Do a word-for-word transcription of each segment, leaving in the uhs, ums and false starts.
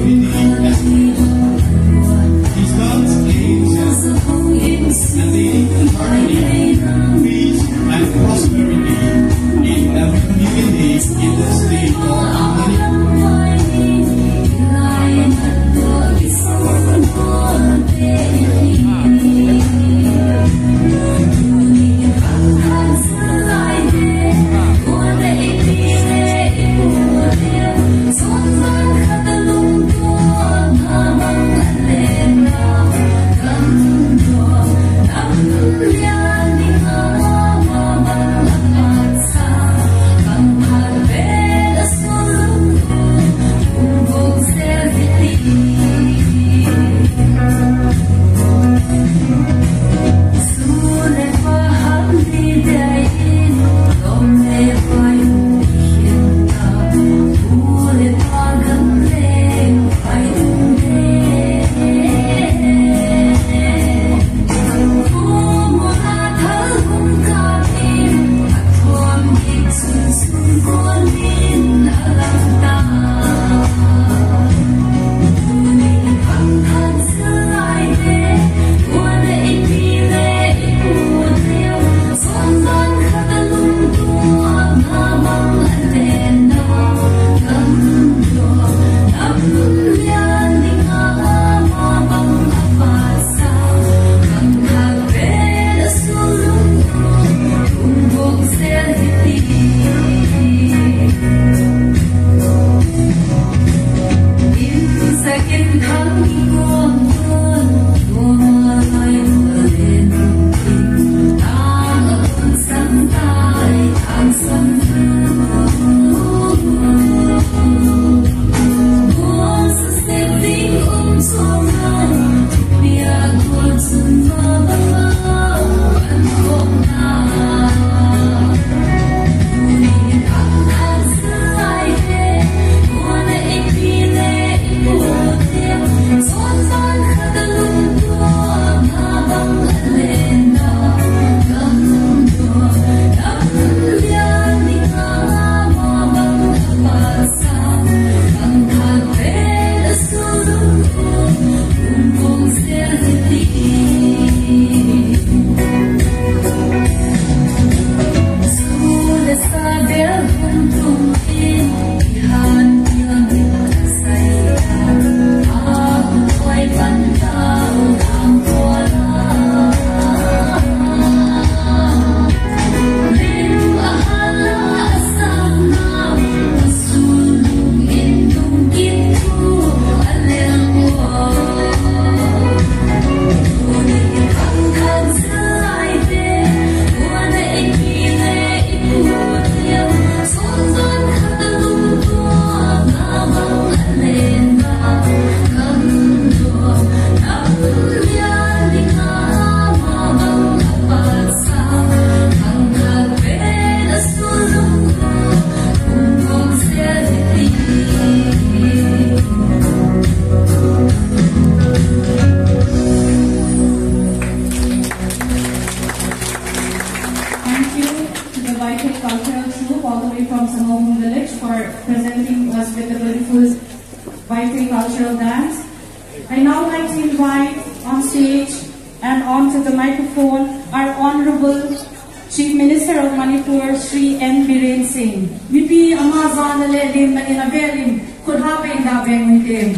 Cultural dance. I now like to invite on stage and onto the microphone our Honorable Chief Minister of Manipur, S C Y N Singh. Mipi Amazon Ledim in a velim could have in that Ladies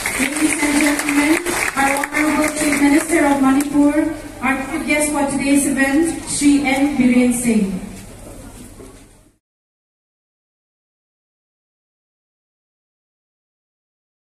and gentlemen, our Honorable Chief Minister of Manipur, our guest for today's event, S C Y N Singh.